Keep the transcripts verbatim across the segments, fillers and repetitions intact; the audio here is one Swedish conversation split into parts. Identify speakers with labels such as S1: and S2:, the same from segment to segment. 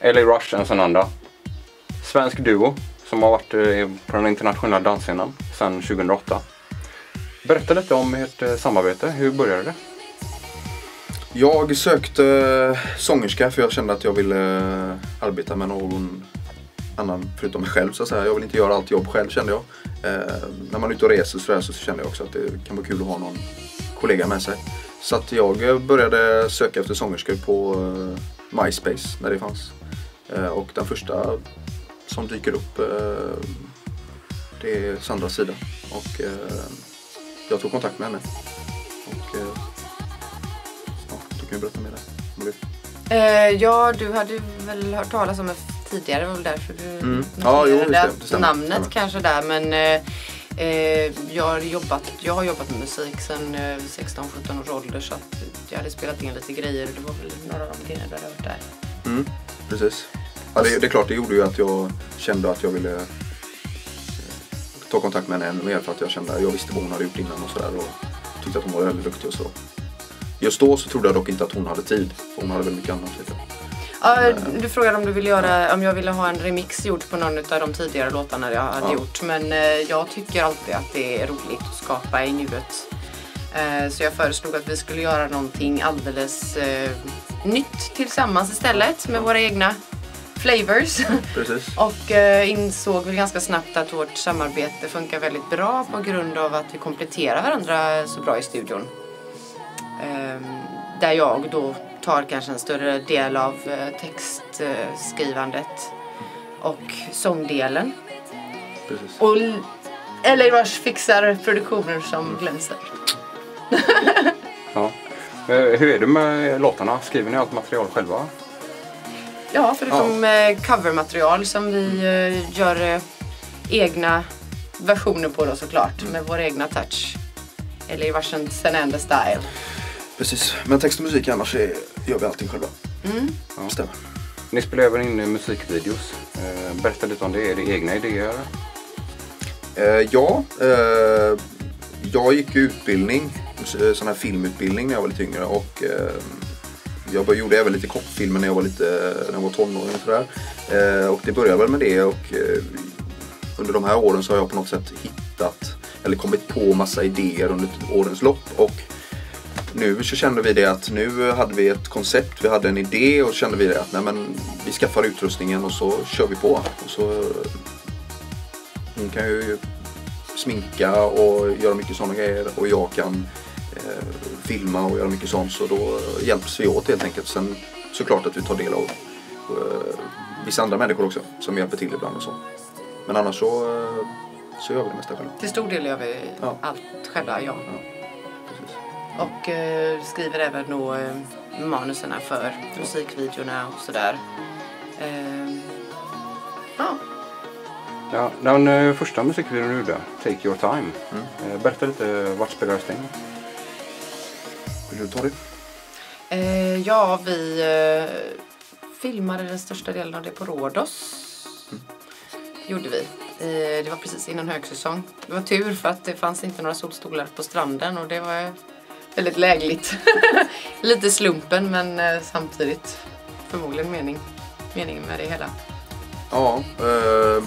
S1: L A Rush en sån andra. Svensk duo som har varit på den internationella dansscenen sedan tjugohundraåtta. Berätta lite om ert samarbete. Hur började det?
S2: Jag sökte sångerska för jag kände att jag ville arbeta med någon annan förutom mig själv så att säga. Jag vill inte göra allt jobb själv kände jag. Eh, när man är ute och reser så, där, så kände jag också att det kan vara kul att ha någon kollega med sig. Så att jag började söka efter sångerskor på eh, MySpace när det fanns. Eh, och den första som dyker upp eh, det är Sandras sida. Och eh, jag tog kontakt med henne. Och eh, ja, du kan ju berätta mer där.
S3: Eh, ja, du hade väl hört talas om det tidigare, var väl därför du
S2: mm. ja, jo, det
S3: det
S2: stämmer,
S3: namnet
S2: stämmer.
S3: kanske där, men eh, eh, jag, har jobbat, jag har jobbat med musik sedan eh, sexton sjutton års ålder, så att jag hade spelat in lite grejer och det var väl några av de grejerna du hade hört där.
S2: Mm, precis. Ja, det, det är klart, det gjorde ju att jag kände att jag ville eh, ta kontakt med henne ännu mer för att jag kände att jag visste vad hon hade gjort innan och sådär och tyckte att hon var väldigt duktig och så. Just då så trodde jag dock inte att hon hade tid, för hon hade väldigt mycket annat.
S3: Ja, du frågade om du ville göra, om jag ville ha en remix gjord på någon av de tidigare låtarna jag hade ja. gjort. Men eh, jag tycker alltid att det är roligt att skapa i nuet. Eh, så jag föreslog att vi skulle göra någonting alldeles eh, nytt tillsammans istället med våra egna flavors.
S2: Precis.
S3: Och eh, insåg väl ganska snabbt att vårt samarbete funkar väldigt bra på grund av att vi kompletterar varandra så bra i studion. Eh, där jag då tar kanske en större del av eh, textskrivandet eh, och sångdelen.
S2: Precis.
S3: Och L A Rush fixar produktioner som mm. glänser.
S1: Ja. Hur är det med låtarna? Skriver ni allt material själva?
S3: Ja, förutom ja. covermaterial som vi eh, gör eh, egna versioner på då såklart. Mm. Med vår egna touch. L A Rush and Senenda style.
S2: Precis, men text och musik annars är, gör vi allting själva.
S3: Mm.
S2: Ja, stämmer.
S1: Ni spelar även in musikvideos. Eh, berätta lite om det. Är det egna idéer?
S2: Eh, ja, eh, jag gick utbildning, sån här filmutbildning när jag var lite yngre. Och eh, jag gjorde även lite kortfilmer när jag var, lite, när jag var tonåring och sådär. Eh, och det började väl med det och eh, under de här åren så har jag på något sätt hittat, eller kommit på massa idéer under årens lopp. Och nu så kände vi det att nu hade vi ett koncept, vi hade en idé och kände vi det att nej men vi skaffar utrustningen och så kör vi på. Och så hon kan ju sminka och göra mycket sådana grejer och jag kan eh, filma och göra mycket sånt, så då hjälps vi åt helt enkelt. Sen såklart att vi tar del av eh, vissa andra människor också som hjälper till ibland och så. Men annars så, eh, så gör vi det mesta själva.
S3: Till stor del gör vi ja. allt själva, ja. ja. Och eh, skriver även då eh, manuserna för musikvideorna och sådär. Eh, ja.
S1: Ja, den uh, första musikvideon du gjorde, Take Your Time.
S2: Mm.
S1: Uh, berätta lite, vart spelades den?
S2: Vill du ta det?
S3: Eh, ja, vi eh, filmade den största delen av det på Rhodos. Mm. Gjorde vi. Eh, det var precis innan högsäsong. Det var tur för att det fanns inte några solstolar på stranden och det var väldigt lägligt. Lite slumpen men eh, samtidigt förmodligen mening, meningen med det hela.
S2: Ja, eh,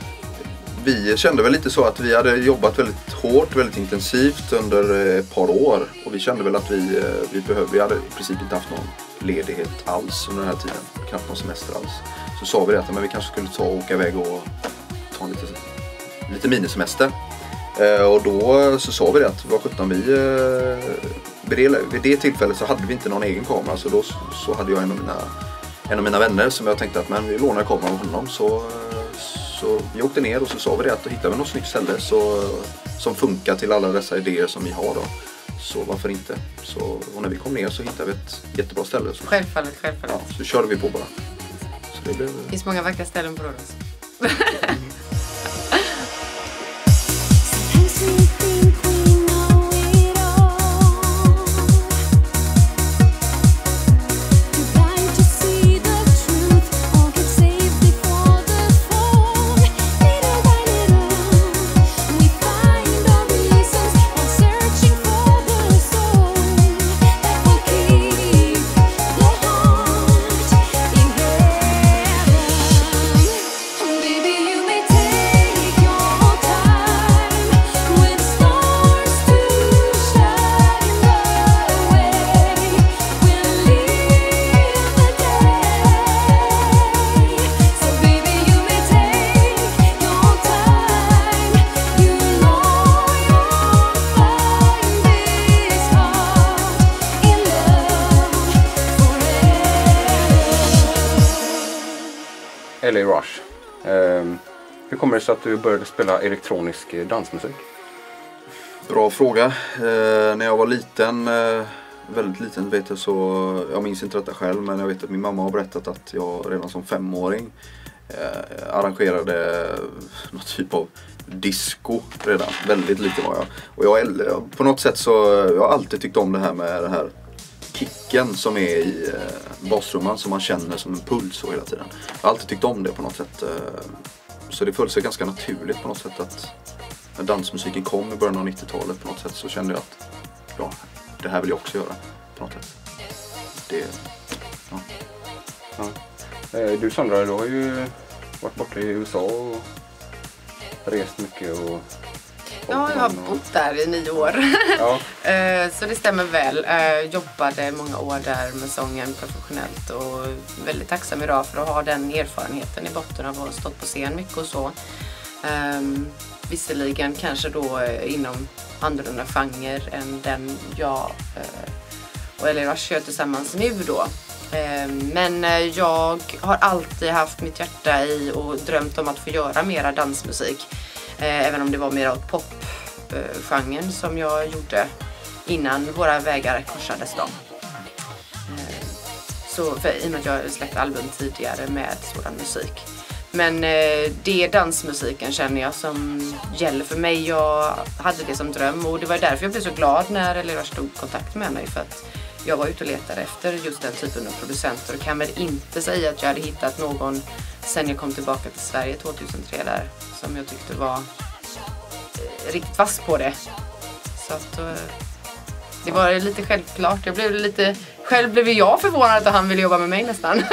S2: vi kände väl lite så att vi hade jobbat väldigt hårt, väldigt intensivt under ett par år. Och vi kände väl att vi, vi behövde, vi hade i princip inte haft någon ledighet alls under den här tiden. Knappt någon semester alls. Så sa vi det att men vi kanske skulle ta och åka iväg och ta en lite, lite minisemester. Eh, och då så sa vi det att vad sjutton vi... Eh, vid, det, vid det tillfället så hade vi inte någon egen kamera. Så då så hade jag en av mina, en av mina vänner som jag tänkte att men vi lånar kameran av honom. Så, så vi åkte ner och så sa vi det att då hittade vi något snyggt ställe så, som funkar till alla dessa idéer som vi har då. Så varför inte? Så, och när vi kom ner så hittade vi ett jättebra ställe. Så,
S3: självfallet, självfallet.
S2: Ja, så körde vi på bara. Så det blev...
S3: Det finns många vackra ställen på Rhodos.
S1: L A Rush. Eh, hur kommer det sig att du började spela elektronisk dansmusik?
S2: Bra fråga. Eh, när jag var liten, eh, väldigt liten vet jag så, jag minns inte detta själv, men jag vet att min mamma har berättat att jag redan som femåring eh, arrangerade någon typ av disco redan. Väldigt liten var jag. Och jag, på något sätt så, jag har alltid tyckt om det här med det här kicken som är i eh, basrumman som man känner som en puls så hela tiden. Jag har alltid tyckt om det på något sätt. Eh, så det föll sig ganska naturligt på något sätt att när dansmusiken kom i början av nittiotalet på något sätt så kände jag att ja, det här vill jag också göra på något sätt. Det, ja.
S1: Ja. Eh, du Sandra, du har ju varit borta i U S A och rest mycket och...
S3: Ja, jag har bott där i nio år.
S1: Ja.
S3: Så det stämmer väl. Jag jobbade många år där med sången professionellt och väldigt tacksam idag för att ha den erfarenheten i botten av att ha stått på scen mycket och så. Um, visserligen kanske då inom annorlunda genre än den jag uh, och L A Rush kör tillsammans nu då. Um, men jag har alltid haft mitt hjärta i och drömt om att få göra mera dansmusik. Även om det var mer åt pop-genren som jag gjorde innan våra vägar korsades då. Så för, i och med att jag släppte album tidigare med sådan musik. Men det är dansmusiken känner jag som gäller för mig. Jag hade det som dröm och det var därför jag blev så glad när L A Rush tog kontakt med mig. För att jag var ute och letade efter just den typen av producenter och kan väl inte säga att jag hade hittat någon sen jag kom tillbaka till Sverige tjugohundratre där som jag tyckte var eh, riktigt vass på det. Så att eh, det var lite självklart. Jag blev lite, själv blev jag förvånad att han ville jobba med mig nästan.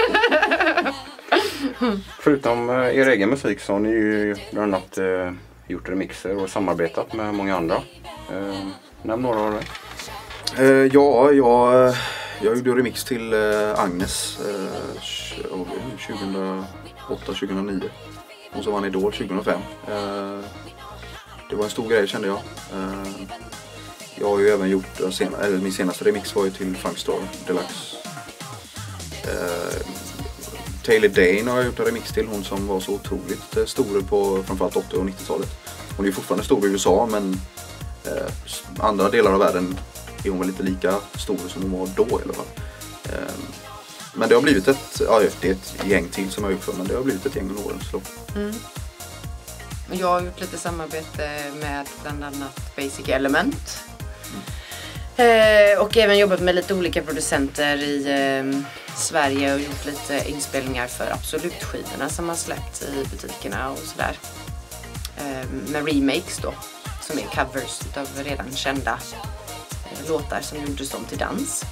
S1: Förutom eh, er egen musik så har ni ju bland annat eh, gjort remixer och samarbetat med många andra. Eh, nämn några av det.
S2: Uh, ja, jag, jag gjorde remix till uh, Agnes uh, tjugohundraåtta tjugohundranio och så vann Idol tjugohundrafem. Uh, det var en stor grej kände jag. Uh, jag har ju även gjort, uh, sen, eller min senaste remix var ju till Funkstar Deluxe. Uh, Taylor Dane har jag gjort en remix till, hon som var så otroligt uh, stor på framförallt åttio- och nittiotalet. Hon är ju fortfarande stor i U S A men uh, andra delar av världen är hon väl inte lika stor som hon var då i alla fall. Um, men det har blivit ett, ja det är ett gäng till som jag har gjort för, men det har blivit ett gäng under årens lopp.
S3: Mm. Jag har gjort lite samarbete med bland annat Basic Element. Mm. Eh, och även jobbat med lite olika producenter i eh, Sverige och gjort lite inspelningar för Absolut-skivorna som har släppt i butikerna och sådär. Eh, med remakes då, som är covers av redan kända låtar som gjordes om till dans.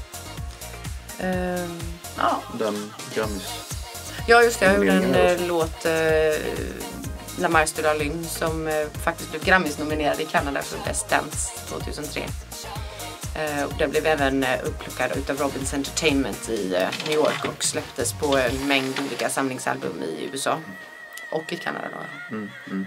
S3: Um, ja.
S2: Den Grammis.
S3: Ja just det, jag gjorde en uh, låt uh, La Mars de la Lune som uh, faktiskt blev Grammis-nominerad i Kanada för Best Dance tjugohundratre. Uh, och den blev även uh, upplockad utav Robbins Entertainment i uh, New York och släpptes på en mängd olika samlingsalbum i U S A och i Kanada då.
S2: Mm, mm.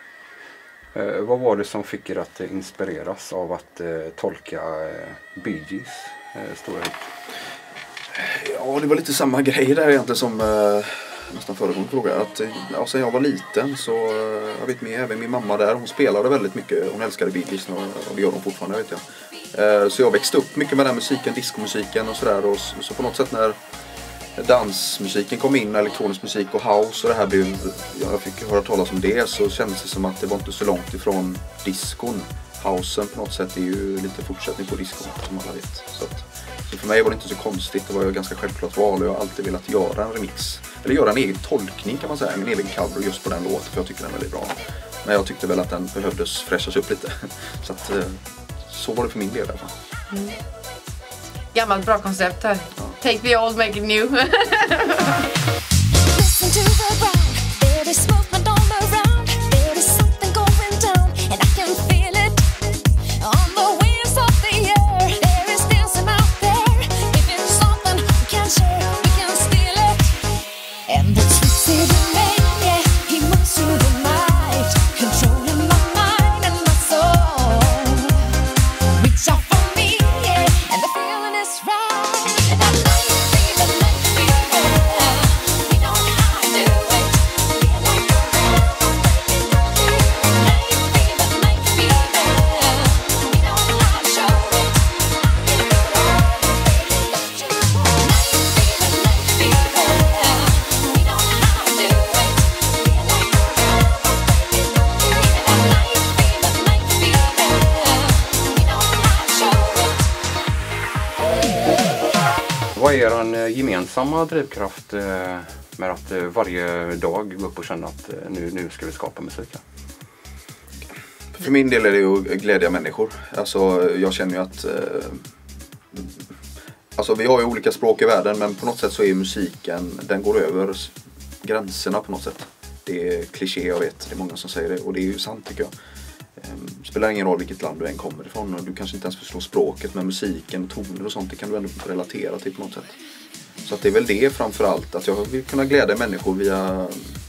S1: Eh, vad var det som fick er att eh, inspireras av att eh, tolka eh, Bee Gees eh, stora hit?
S2: Ja, det var lite samma grej där egentligen som eh, nästan föregående fråga. Att, ja, sen jag var liten så, eh, jag vet med, även min mamma där, hon spelade väldigt mycket. Hon älskade Bee Gees och, och det gör hon fortfarande, vet jag. Eh, så jag växte upp mycket med den musiken, diskomusiken och sådär. Och så, så på något sätt när dansmusiken kom in, elektronisk musik och house och det här blev, jag fick höra talas om det, så kändes det som att det var inte så långt ifrån diskon. Housen på något sätt är ju lite fortsättning på diskon som alla vet. Så, att, så för mig var det inte så konstigt, det var ju ganska självklart val och jag har alltid velat göra en remix. Eller göra en egen tolkning kan man säga, en egen cover just på den låten för jag tycker den är väldigt bra. Men jag tyckte väl att den behövdes fräschas upp lite. Så att, så var det för min del i alla fall.
S3: Mm. Gammalt bra koncept här.
S2: Ja.
S3: Take the old, make it new.
S4: Right.
S1: gemensamma drivkraft eh, med att eh, varje dag gå upp och känna att eh, nu, nu ska vi skapa musik?
S2: För min del är det ju att glädja människor. Alltså, jag känner ju att eh, alltså, vi har ju olika språk i världen, men på något sätt så är musiken, den går över gränserna på något sätt. Det är kliché, jag vet, det är många som säger det, och det är ju sant tycker jag. Det spelar ingen roll vilket land du än kommer ifrån, och du kanske inte ens förstår språket, men musiken, toner och sånt, det kan du ändå relatera till på något sätt. Så att det är väl det framförallt, att jag vill kunna glädja människor via,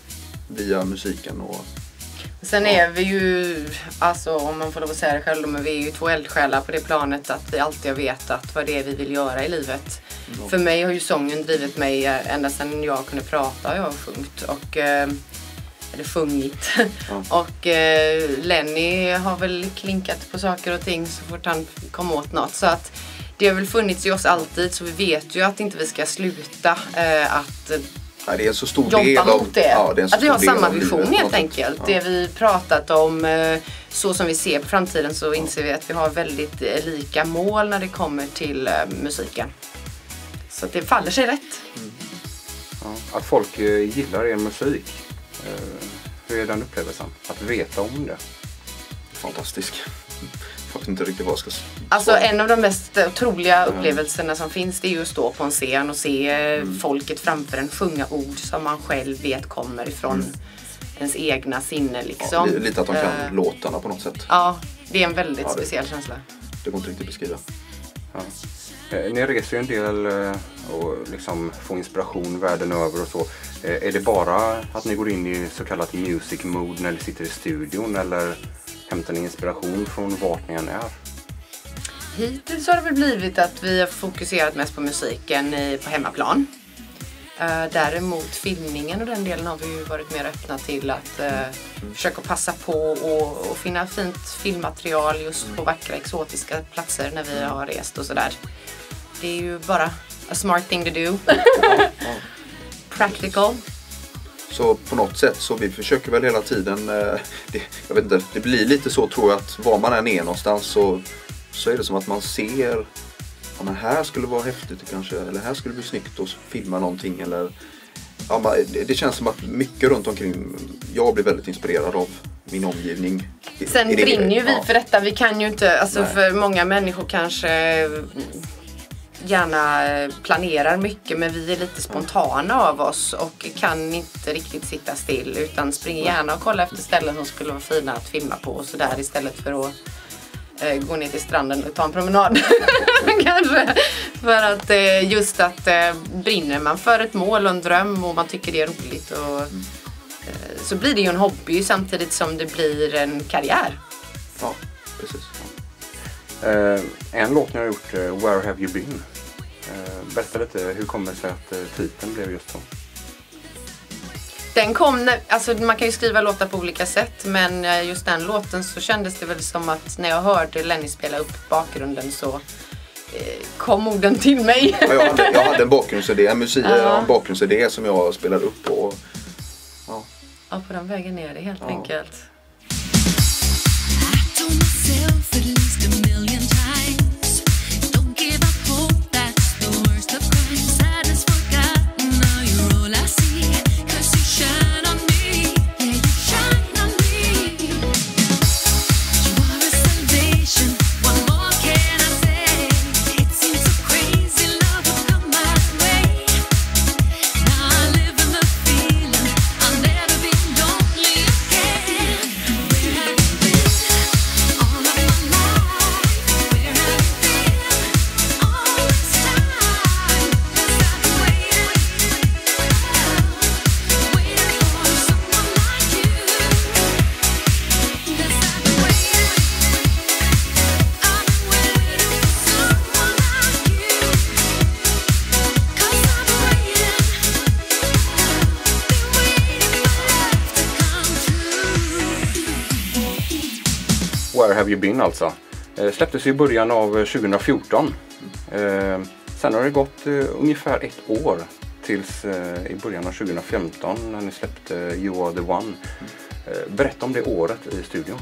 S2: via musiken. Och
S3: sen är vi ju, alltså om man får lov att säga det själv, men vi är ju två eldsjälar på det planet att vi alltid har vetat vad det är vi vill göra i livet. Mm. För mig har ju sången drivit mig ända sedan jag kunde prata och jag har sjungit. Och, eller sjungit. Mm. Och eh, Lenny har väl klinkat på saker och ting så fort han kom åt något. Så att det har väl funnits i oss alltid, så vi vet ju att inte vi ska sluta eh, att
S2: Nej, det är en så stor
S3: jobba
S2: del av,
S3: mot det.
S2: Ja, det är en så
S3: att vi har samma vision
S2: livet,
S3: helt enkelt. Ja. Det vi pratat om, eh, så som vi ser på framtiden, så inser vi att vi har väldigt eh, lika mål när det kommer till eh, musiken. Så att det faller sig rätt.
S1: Mm. Ja, att folk eh, gillar er musik. Eh, hur är den upplevelsen? Att veta om det?
S2: Fantastisk. Jag vet inte riktigt vad jag ska säga.
S3: Alltså en av de mest otroliga upplevelserna som finns, det är ju att stå på en scen och se mm. folket framför en sjunga ord som man själv vet kommer ifrån mm. ens egna sinne liksom.
S2: Ja, lite att de kan uh, låtarna på något sätt.
S3: Ja, det är en väldigt
S2: ja, det,
S3: speciell känsla.
S2: Det går inte riktigt beskriva.
S1: Ja. Ni reser ju en del och liksom får inspiration världen över och så. Är det bara att ni går in i så kallat music mode när ni sitter i studion, eller hämtar ni inspiration från vart ni än är?
S3: Hittills har det väl blivit att vi har fokuserat mest på musiken på hemmaplan. Däremot filmningen och den delen har vi ju varit mer öppna till att uh, försöka passa på och, och finna fint filmmaterial just på vackra exotiska platser när vi har rest och sådär. Det är ju bara a smart thing to do. Practical.
S2: Så på något sätt så vi försöker väl hela tiden, eh, det, jag vet inte, det blir lite så tror jag att var man än är någonstans så, så är det som att man ser, ja men här skulle vara häftigt kanske, eller här skulle bli snyggt att filma någonting, eller ja, man, det, det känns som att mycket runt omkring, jag blir väldigt inspirerad av min omgivning.
S3: Sen brinner ju vi ja. för detta, vi kan ju inte, alltså Nej. för många människor kanske gärna planerar mycket, men vi är lite spontana av oss och kan inte riktigt sitta still, utan springer gärna och kolla efter ställen som skulle vara fina att filma på och sådär, istället för att eh, gå ner till stranden och ta en promenad. Kanske. För att eh, just att eh, brinner man för ett mål och en dröm och man tycker det är roligt och, mm. eh, så blir det ju en hobby samtidigt som det blir en karriär.
S2: Ja, precis.
S1: Uh, en låt ni har gjort, uh, Where Have You Been? Uh, berätta lite, hur kommer det sig att uh, titeln blev just så?
S3: Den kom, när, alltså man kan ju skriva låtar på olika sätt, men uh, just den låten så kändes det väl som att när jag hörde Lenny spela upp bakgrunden så uh, kom orden till mig.
S2: Ja, jag, hade, jag hade en bakgrundsidé, en musik, uh. en bakgrundsidé som jag spelade upp på. Ja,
S3: ja på den vägen är det helt ja. enkelt.
S1: Where Have You Been alltså. Eh, släpptes i början av tjugohundrafjorton. Eh, sen har det gått eh, ungefär ett år tills eh, i början av tjugohundrafemton när ni släppte You Are The One. Eh, berätta om det året i studion.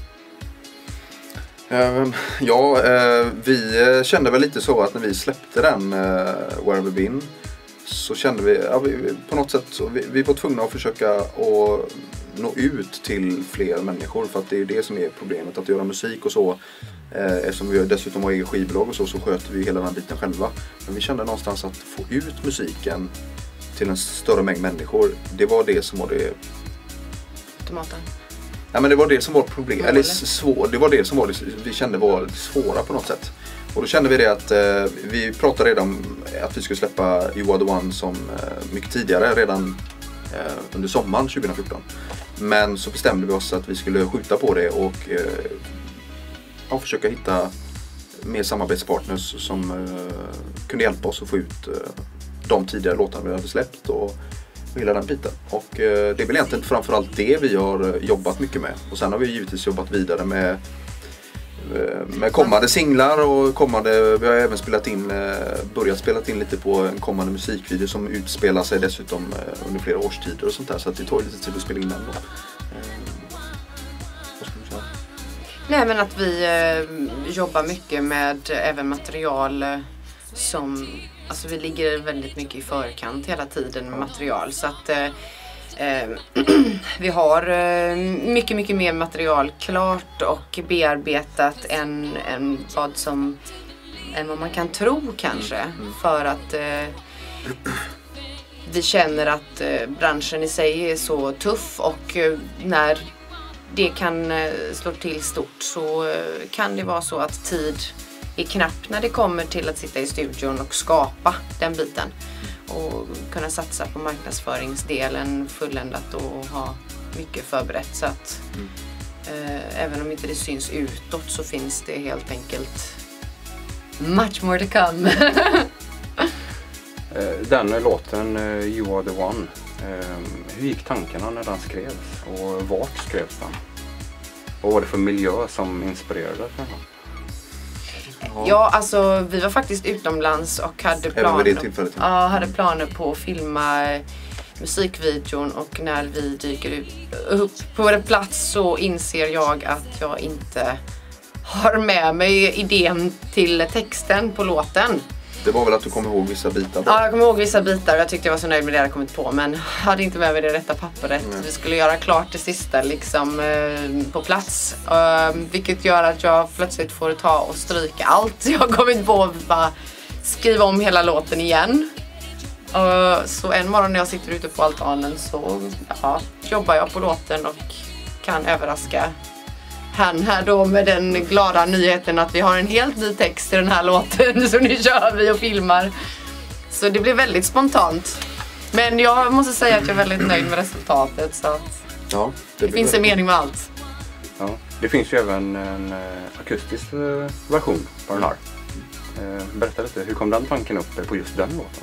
S2: Uh, ja, uh, vi kände väl lite så att när vi släppte den uh, Where Have You Been så kände vi, ja, vi på något sätt så vi, vi var tvungna att försöka att nå ut till fler människor, för att det är det som är problemet, att göra musik och så. Eh, eftersom vi dessutom har egen skivbolag och så, så sköter vi hela den biten själva. Men vi kände någonstans att få ut musiken till en större mängd människor, det var det som var det.
S3: Tomaten.
S2: Ja, men det var det som var problem, eller svår, det var det som var det, vi kände var svåra på något sätt. Och då kände vi det att eh, vi pratade redan om att vi skulle släppa You Are The One som eh, mycket tidigare, redan eh, under sommaren tjugo fjorton. Men så bestämde vi oss att vi skulle skjuta på det och eh, ja, försöka hitta mer samarbetspartners som eh, kunde hjälpa oss att få ut eh, de tidigare låtarna vi hade släppt och hela den biten. Och eh, det är väl egentligen framförallt det vi har jobbat mycket med. Och sen har vi givetvis jobbat vidare med med kommande singlar och kommande, vi har även spelat in, börjat spela in lite på en kommande musikvideo som utspelar sig dessutom under flera årstider och sånt där, så att det tar lite tid att spela in den då. Vad ska du säga?
S3: Nej, men att vi eh, jobbar mycket med även material eh, som, alltså vi ligger väldigt mycket i förkant hela tiden med material, så att eh, Eh, vi har eh, mycket, mycket mer material klart och bearbetat än, än, vad, som, än vad man kan tro kanske. Mm. För att eh, vi känner att eh, branschen i sig är så tuff, och eh, när det kan eh, slå till stort så eh, kan det vara så att tid är knapp när det kommer till att sitta i studion och skapa den biten. Och kunna satsa på marknadsföringsdelen fulländat och ha mycket förberett, så att mm. eh, även om inte det syns utåt så finns det helt enkelt much more to come.
S1: Den låten You Are The One, hur gick tankarna när den skrevs och vart skrevs den? Vad var det för miljö som inspirerade för den?
S3: Ja, alltså vi var faktiskt utomlands och hade planer, ja, hade planer på att filma musikvideon, och när vi dyker upp på en plats så inser jag att jag inte har med mig idén till texten på låten.
S2: Det var väl att du kom ihåg vissa bitar? Bara.
S3: Ja, jag kommer ihåg vissa bitar och jag tyckte jag var så nöjd med det jag hade kommit på, men hade inte med mig det rätta pappret. Mm. Vi skulle göra klart det sista liksom eh, på plats, uh, vilket gör att jag plötsligt får ta och stryka allt jag har kommit på och bara skriva om hela låten igen. Uh, så en morgon när jag sitter ute på altanen så ja, jobbar jag på låten och kan överraska han här då med den glada nyheten att vi har en helt ny text i den här låten, så nu kör vi och filmar. Så det blir väldigt spontant. Men jag måste säga att jag är väldigt nöjd med resultatet, så att
S2: ja,
S3: det, det finns en mening med allt.
S1: Ja, det finns ju även en uh, akustisk uh, version på den här. Uh, berätta lite, hur kom den tanken upp på just den låten?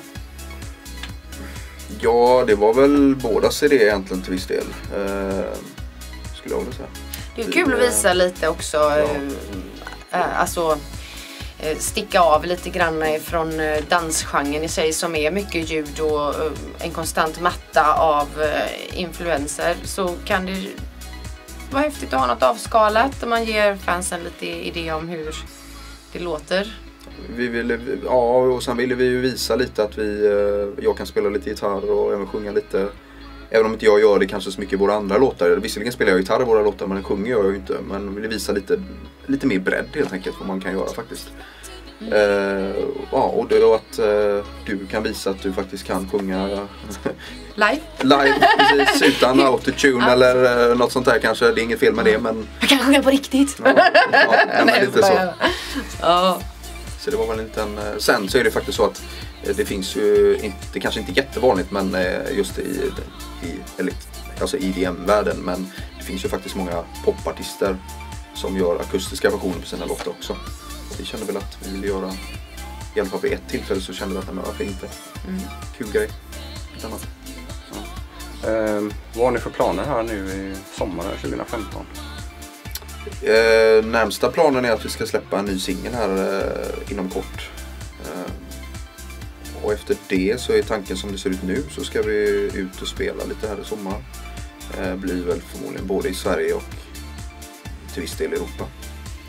S2: Ja, det var väl bådas idé egentligen till viss del, uh, skulle jag vilja säga.
S3: Det är kul att visa lite också, ja. äh, alltså sticka av lite grann från dansgenren i sig som är mycket ljud och en konstant matta av influenser, så kan det vara häftigt att ha något avskalat och man ger fansen lite idé om hur det låter.
S2: Vi ville, ja, och sen ville vi ju visa lite att vi, jag kan spela lite gitarr och även sjunga lite. Även om inte jag gör det kanske så mycket i våra andra låtar. Visserligen spelar jag gitarr i våra låtar, men den sjunger jag ju inte. Men vill visa lite, lite mer bredd helt enkelt vad man kan göra faktiskt. Mm. Uh, ja, och det att uh, du kan visa att du faktiskt kan sjunga uh,
S3: live,
S2: live precis, utan autotune eller uh, något sånt där kanske. Det är inget fel med det, men
S3: jag kan sjunga på riktigt.
S2: Ja, ja, nej, men lite så.
S3: Ja.
S2: Så det var väl inte en, uh, sen så är det faktiskt så att uh, det finns ju inte, det kanske inte är jättevanligt, men uh, just i, i eller, alltså E D M-världen, men det finns ju faktiskt många popartister som gör akustiska versioner på sina låtar också. Vi kände väl att vi ville göra, i alla fall vid ett tillfälle så kände vi att det var inte. Mm. Kul grej. Ett annat.
S1: Ja. Eh, vad har ni för planer här nu i sommaren tjugo femton?
S2: Eh, närmsta planen är att vi ska släppa en ny singel här eh, inom kort. Eh, och efter det så är tanken som det ser ut nu så ska vi ut och spela lite här i sommar. Eh, blir väl förmodligen både i Sverige och till viss del i Europa.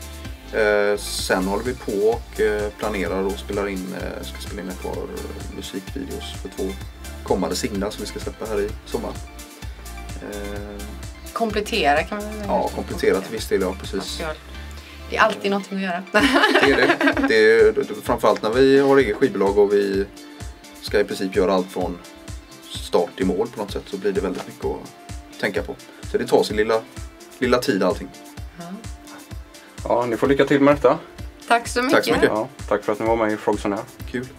S2: Eh, sen håller vi på och eh, planerar och spelar in, eh, ska spela in ett par musikvideos för två kommande singlar som vi ska släppa här i sommar. Eh,
S3: Komplettera kan man väl säga.
S2: ja, komplettera till viss del, ja precis.
S3: Det är alltid någonting att göra.
S2: Det är det. Det är, framförallt när vi har eget skivbolag och vi ska i princip göra allt från start till mål på något sätt, så blir det väldigt mycket att tänka på. Så det tar sin lilla, lilla tid allting.
S3: Ja.
S1: Ja, ni får lycka till med detta.
S3: Tack så mycket.
S2: Tack så mycket.
S1: Ja, tack för att ni var med i Frogs on Air.
S2: Kul.